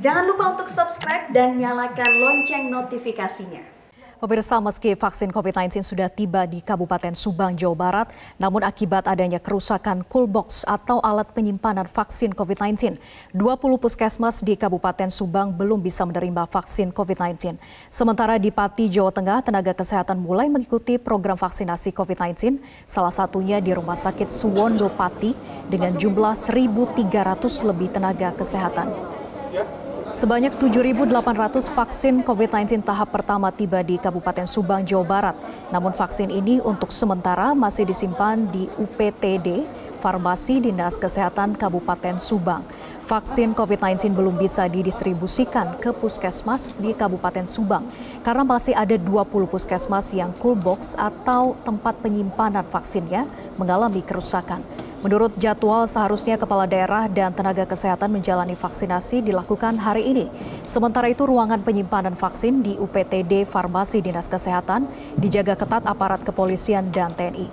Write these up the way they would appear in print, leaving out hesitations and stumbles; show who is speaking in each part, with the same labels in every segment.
Speaker 1: Jangan lupa untuk subscribe dan nyalakan lonceng notifikasinya.
Speaker 2: Pemirsa, meski vaksin COVID-19 sudah tiba di Kabupaten Subang, Jawa Barat, namun akibat adanya kerusakan cool box atau alat penyimpanan vaksin COVID-19, 20 puskesmas di Kabupaten Subang belum bisa menerima vaksin COVID-19. Sementara di Pati, Jawa Tengah, tenaga kesehatan mulai mengikuti program vaksinasi COVID-19, salah satunya di Rumah Sakit Suwondo Pati dengan jumlah 1.300 lebih tenaga kesehatan. Sebanyak 7.800 vaksin COVID-19 tahap pertama tiba di Kabupaten Subang, Jawa Barat. Namun vaksin ini untuk sementara masih disimpan di UPTD, Farmasi Dinas Kesehatan Kabupaten Subang. Vaksin COVID-19 belum bisa didistribusikan ke puskesmas di Kabupaten Subang karena masih ada 20 puskesmas yang cool box atau tempat penyimpanan vaksinnya mengalami kerusakan. Menurut jadwal, seharusnya kepala daerah dan tenaga kesehatan menjalani vaksinasi dilakukan hari ini. Sementara itu, ruangan penyimpanan vaksin di UPTD Farmasi Dinas Kesehatan dijaga ketat aparat kepolisian dan TNI.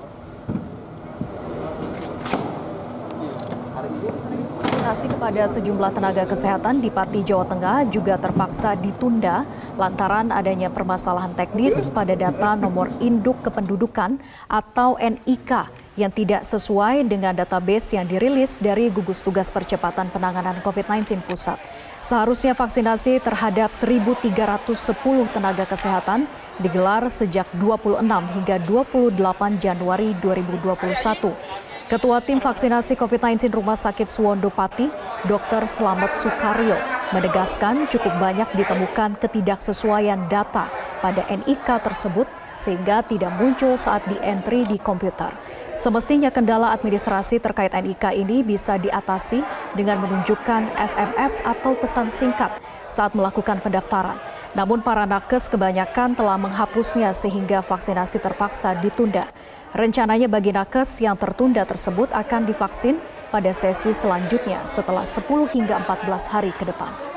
Speaker 2: Vaksinasi kepada sejumlah tenaga kesehatan di Pati, Jawa Tengah juga terpaksa ditunda lantaran adanya permasalahan teknis pada data nomor induk kependudukan atau NIK yang tidak sesuai dengan database yang dirilis dari Gugus Tugas Percepatan Penanganan COVID-19 Pusat. Seharusnya vaksinasi terhadap 1.310 tenaga kesehatan digelar sejak 26 hingga 28 Januari 2021. Ketua Tim Vaksinasi COVID-19 Rumah Sakit Suwondo Pati, Dr. Slamet Sukaryo, menegaskan cukup banyak ditemukan ketidaksesuaian data pada NIK tersebut sehingga tidak muncul saat di-entry di komputer. Semestinya kendala administrasi terkait NIK ini bisa diatasi dengan menunjukkan SMS atau pesan singkat saat melakukan pendaftaran. Namun para nakes kebanyakan telah menghapusnya sehingga vaksinasi terpaksa ditunda. Rencananya bagi nakes yang tertunda tersebut akan divaksin pada sesi selanjutnya setelah 10 hingga 14 hari ke depan.